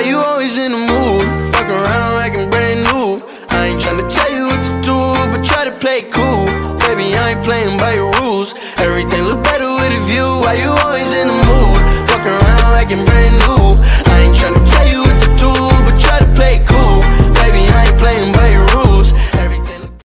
why you always in the mood? Fuck around like I'm brand new. I ain't tryna tell you what to do, but try to play it cool. Baby, I ain't playing by your rules. Everything look better with a view. Why you always in the mood?